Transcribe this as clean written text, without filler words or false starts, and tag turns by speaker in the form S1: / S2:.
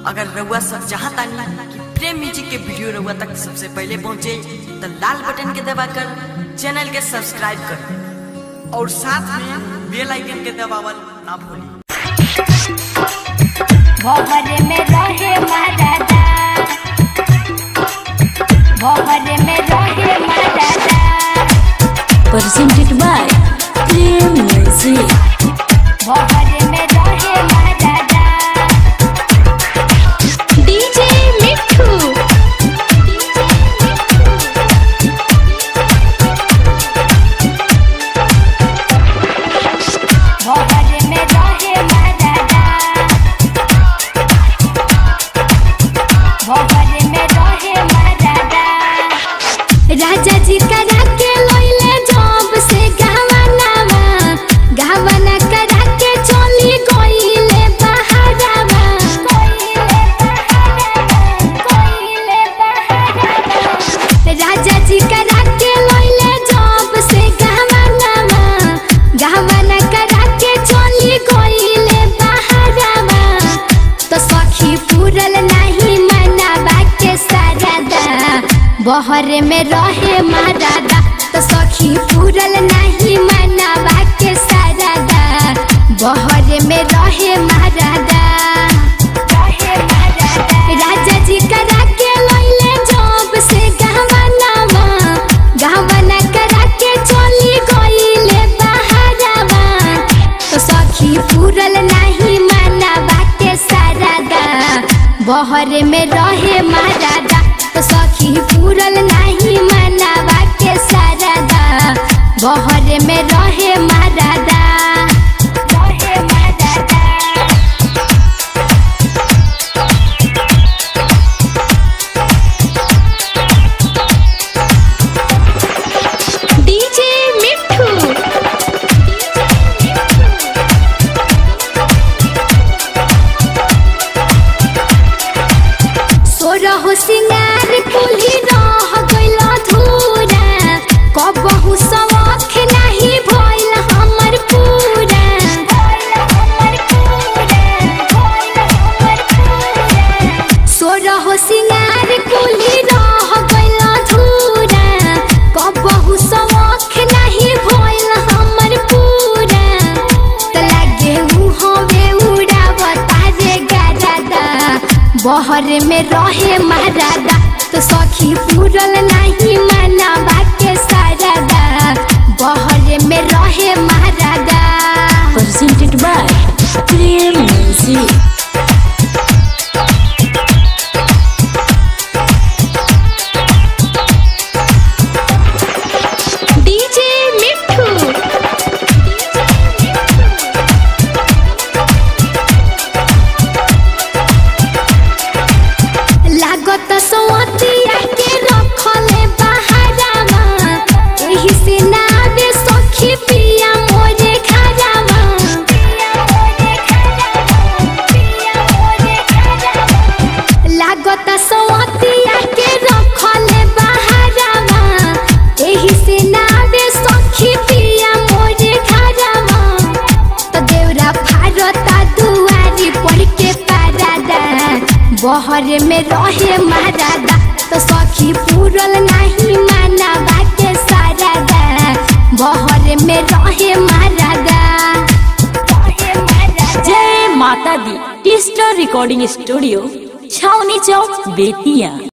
S1: अगर रउआ सब चाहता कि प्रेम म्यूजिक के वीडियो रउआ तक सबसे पहले पहुंचे तो लाल बटन के दबाकर चैनल के सब्सक्राइब कर और साथ में बेल आइकन के दबावल ना भूली।
S2: भोरे में रहे मादादा, भोरे में रहे मादादा,
S3: presented by Prem Music।
S2: भोरे में रहे मादादा,
S3: DJ मिठू,
S2: भोरे में रहे मादादा, भोरे में रहे मादादा। राजा जी करा के लोइले जॉब से गहवानावा, गहवाना करा के चली गइले बहारावा, गइले बहारावा। राजा जी करा के लोइले जॉब से गहवानावा, गहवाना करा के चली गइले बहारावा। तो सखी पूरल नहीं मनावा के सारादा, बहरे में रहे मादादा। तो सखी पूरल नहीं मनावा के सारादा, बहरे में रहे मादादा। राजा जी करा के लोइले जॉब से गहवानावा, गहवाना करा के चली गइले बहारावा। तो सखी पूरल नहीं मनावा के सारादा, बहरे में रहे मादादा। तो सखी पूरल नहीं मनावा के सारादा, बहरे में रहे मादादा, रहे मादादा।
S3: DJ मिठू,
S2: सोरहो सिंगार कुली रह गइल धूरा, कबहू शौख नहीं भइल हमर पूरा। सोरहो सिंगार कुली रह गइल धूरा, कबहू शौख नहीं भइल हमर पूरा। त लागे उ हवे उड़ावता रे गादादा, बहरे में रहे मादादा। तो सखी पूरल नहीं मनावा के सारादा, बहरे में रहे मादादा।
S3: presented by Prem Music। DJ मिठू,
S2: लागत सवतिया के रखले बहारावा, एही से नावे सखी पिया मोरे खारावा। लागत सवतिया के रखले बहारावा, एही से नावे सखी पिया मोरे खारावा। तो देवरा फारता दुआरी पर के पारादा, बहरे में रहे मादादा। तो सखी पूरल नहीं मनावा के सारादा, बहरे में रहे मादादा, रहे मादादा।
S3: जय माता दी डिजिटल रिकॉर्डिंग स्टूडियो, छावनी चौक, बेतिया।